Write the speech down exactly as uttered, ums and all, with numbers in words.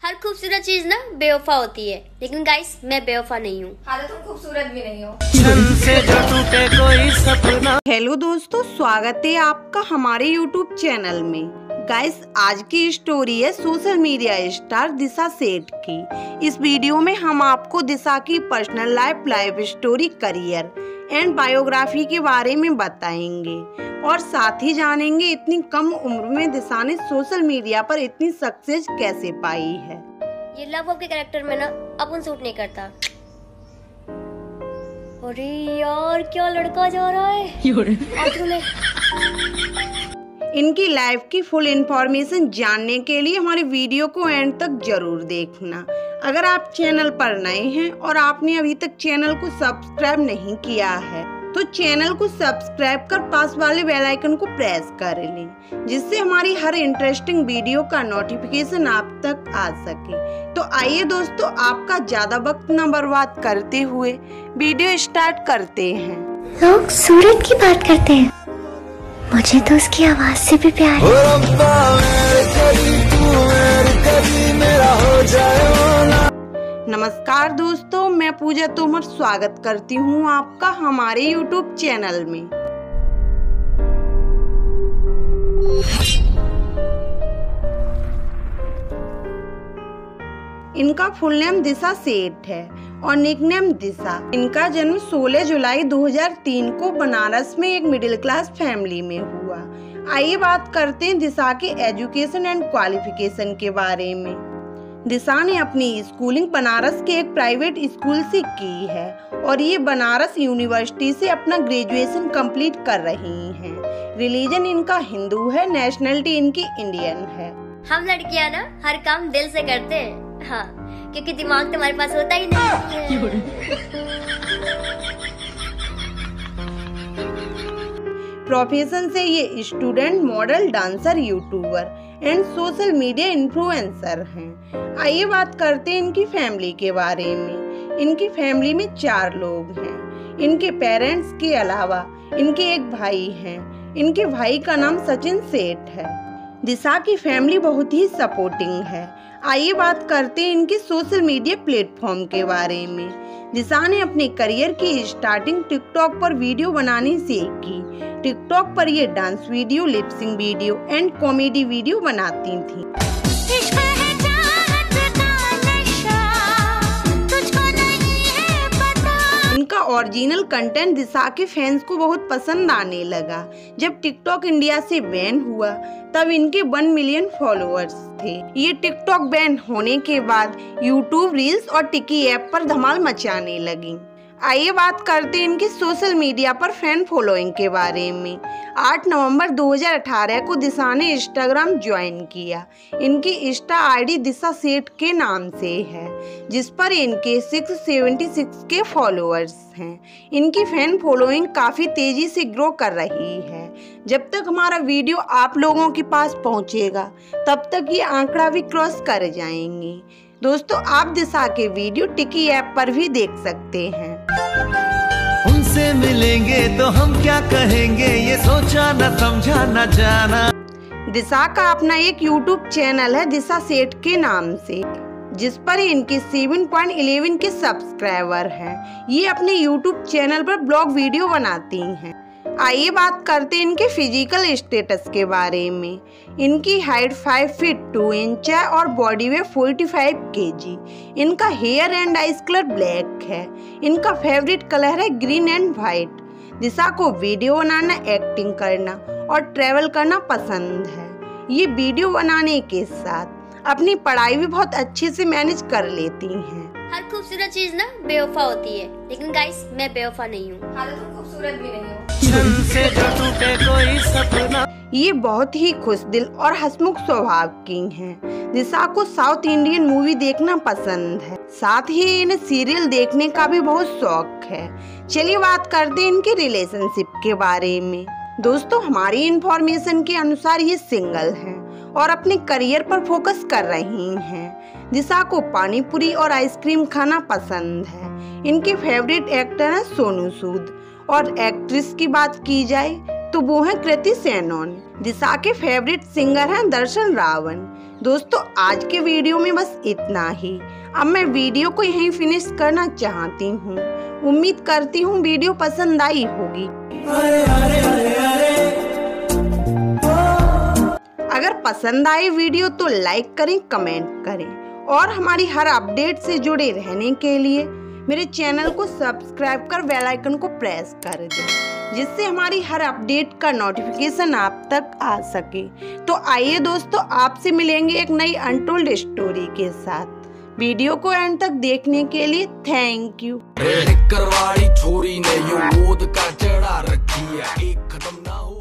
हर खूबसूरत चीज ना बेवफा होती है, लेकिन गाइस मैं बेवफा नहीं हूँ। हाँ, तो तुम खूबसूरत भी नहीं हो। हेलो दोस्तों, स्वागत है आपका हमारे यूट्यूब चैनल में। गाइस आज की स्टोरी है सोशल मीडिया स्टार दिशा सेठ की। इस वीडियो में हम आपको दिशा की personal life life story, career and biography के बारे में बताएंगे और साथ ही जानेंगे इतनी कम उम्र में दिशा ने सोशल मीडिया पर इतनी सक्सेस कैसे पाई है। ये लव के कैरेक्टर में ना अपन सूट नहीं करता। अरे यार क्या लड़का जा रहा है। इनकी लाइफ की फुल इंफॉर्मेशन जानने के लिए हमारे वीडियो को एंड तक जरूर देखना। अगर आप चैनल पर नए हैं और आपने अभी तक चैनल को सब्सक्राइब नहीं किया है तो चैनल को सब्सक्राइब कर पास वाले बेल आइकन को प्रेस कर लें, जिससे हमारी हर इंटरेस्टिंग वीडियो का नोटिफिकेशन आप तक आ सके। तो आइए दोस्तों, आपका ज्यादा वक्त न बर्बाद करते हुए वीडियो स्टार्ट करते हैं। लोग सूरज की बात करते हैं, मुझे तो उसकी आवाज से भी प्यार है। नमस्कार दोस्तों, मैं पूजा तोमर स्वागत करती हूँ आपका हमारे यूट्यूब चैनल में। इनका फुल नेम दिशा सेठ है और निकनेम दिशा। इनका जन्म सोलह जुलाई दो हज़ार तीन को बनारस में एक मिडिल क्लास फैमिली में हुआ। आइए बात करते हैं दिशा के एजुकेशन एंड क्वालिफिकेशन के बारे में। दिशा ने अपनी स्कूलिंग बनारस के एक प्राइवेट स्कूल से की है और ये बनारस यूनिवर्सिटी से अपना ग्रेजुएशन कंप्लीट कर रही हैं। रिलीजन इनका हिंदू है, नेशनलिटी इनकी इंडियन है। हम लड़कियां ना हर काम दिल से करते हैं, हाँ, क्योंकि दिमाग तुम्हारे पास होता ही नहीं। प्रोफेशन से ये student, model, dancer, YouTuber and social media influencer हैं। आइए बात करते हैं इनकी फैमिली के बारे में। इनकी फैमिली में चार लोग हैं। इनके पेरेंट्स के अलावा इनके एक भाई हैं। इनके भाई का नाम सचिन सेठ है। दिशा की फैमिली बहुत ही सपोर्टिंग है। आइए बात करते हैं इनके सोशल मीडिया प्लेटफॉर्म के बारे में। दिशा ने अपने करियर की स्टार्टिंग टिकटॉक पर वीडियो बनाने से की। टिकटॉक पर ये dance video, lip sync video and comedy video बनाती थी। इनका ओरिजिनल कंटेंट दिशा के फैंस को बहुत पसंद आने लगा। जब टिकटॉक इंडिया से बैन हुआ तब इनके वन मिलियन फॉलोअर्स थे। ये टिकटॉक बैन होने के बाद यूट्यूब रील्स और टिकी ऐप पर धमाल मचाने लगी। आइए बात करते हैं इनके सोशल मीडिया पर फैन फॉलोइंग के बारे में। आठ नवंबर दो हज़ार अठारह को दिशा ने इंस्टाग्राम ज्वाइन किया। इनकी इंस्टा आईडी दिशा सेठ के नाम से है, जिस पर इनके छह सौ छिहत्तर के फॉलोअर्स हैं। इनकी फैन फॉलोइंग काफ़ी तेज़ी से ग्रो कर रही है। जब तक हमारा वीडियो आप लोगों के पास पहुंचेगा तब तक ये आंकड़ा भी क्रॉस कर जाएंगे। दोस्तों, आप दिशा के वीडियो टिकी ऐप पर भी देख सकते हैं। उनसे मिलेंगे तो हम क्या कहेंगे, ये सोचा न समझा न जाना। दिशा का अपना एक यूट्यूब चैनल है दिशा सेठ के नाम से, जिस पर इनके सात पॉइंट एक एक के सब्सक्राइबर हैं। ये अपने यूट्यूब चैनल पर ब्लॉग वीडियो बनाती हैं। आइए बात करते हैं इनके फिजिकल स्टेटस के बारे में। इनकी हाइट पाँच फीट दो इंच है और बॉडी वेट पैंतालीस केजी। इनका hair and eyes colour black है। इनका फेवरेट कलर है ग्रीन एंड वाइट। दिशा को वीडियो बनाना, एक्टिंग करना और ट्रैवल करना पसंद है। ये वीडियो बनाने के साथ अपनी पढ़ाई भी बहुत अच्छे से मैनेज कर लेती हैं। हर खूबसूरत चीज ना बेवफा होती है, लेकिन गाइस मैं बेवफा नहीं हूँ। हाँ, तो तुम खूबसूरत भी नहीं हो। ये बहुत ही खुश दिल और हंसमुख स्वभाव की हैं। दिशा को साउथ इंडियन मूवी देखना पसंद है, साथ ही इन्हें सीरियल देखने का भी बहुत शौक है। चलिए बात करते हैं इनके रिलेशनशिप के बारे में। दोस्तों, हमारी इंफॉर्मेशन के अनुसार ये सिंगल हैं और अपने करियर पर फोकस कर रही हैं। दिशा को पानी पूरी और आइसक्रीम खाना पसंद है। इनके फेवरेट एक्टर हैं सोनू सूद और एक्ट्रेस की बात की जाए तो वो है कृति सेनन। दिशा के फेवरेट सिंगर हैं दर्शन रावल। दोस्तों आज के वीडियो में बस इतना ही। अब मैं वीडियो को यहीं फिनिश करना चाहती हूँ। उम्मीद करती हूँ वीडियो पसंद आई होगी। अरे अरे अरे अरे अगर पसंद आए वीडियो तो लाइक करें, कमेंट करें और हमारी हर अपडेट से जुड़े रहने के लिए मेरे चैनल को सब्सक्राइब कर बेल आइकन को प्रेस कर दें, जिससे हमारी हर अपडेट का नोटिफिकेशन आप तक आ सके। तो आइए दोस्तों, आपसे मिलेंगे एक नई अनटोल्ड स्टोरी के साथ। वीडियो को एंड तक देखने के लिए थैंक यू। करवाड़ी छोरी ने यो मोद का चढ़ा रखी है, एक खत्म ना हो।